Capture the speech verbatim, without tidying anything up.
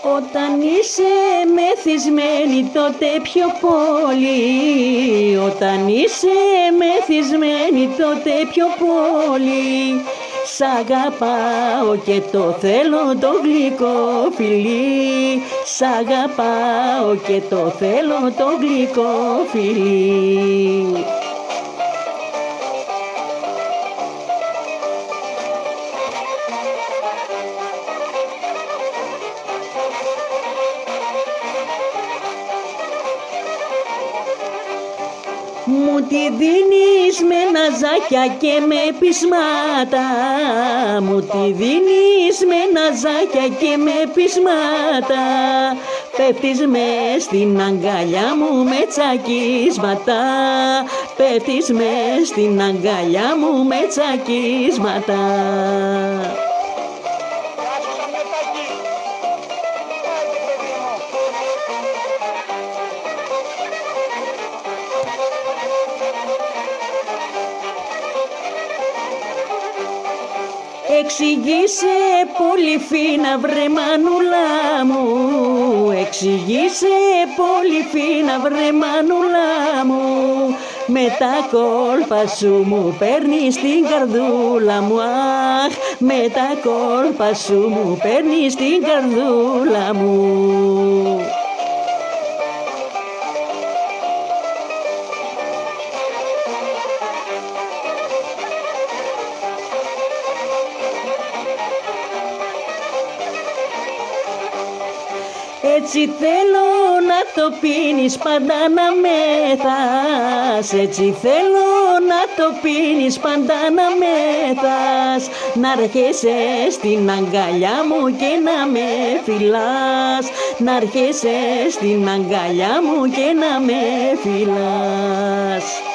Όταν είσαι μεθυσμένη τότε πιο πολύ, όταν είσαι μεθυσμένη τότε πιο πολύ, σ' αγαπάω και το θέλω το γλυκό φιλί, σ' αγαπάω και το θέλω το γλυκό φιλί. Μου τη δίνεις με ναζάκια και με πεισμάτα, μου τη δίνεις με ναζάκια και με πεισμάτα, πέφτεις μες στην αγκαλιά μου με τσακίσματα, πέφτεις μες στην αγκαλιά μου με τσακίσματα. Εξηγήσε πολύ φίνα βρε μανούλα μου, εξηγήσε πολύ φίνα βρε μανούλα μου, με τα κόλπα σου μου παίρνεις την καρδούλα μου, αχ, με τα κόλπα σου μου παίρνεις την καρδούλα μου. Έτσι θέλω να το πίνεις πάντα να μέθας, έτσι θέλω να το πίνεις πάντα να μέθας, να έρχεσαι στην αγκαλιά μου και να με φυλάς, να έρχεσαι στην αγκαλιά μου και να με φυλάς.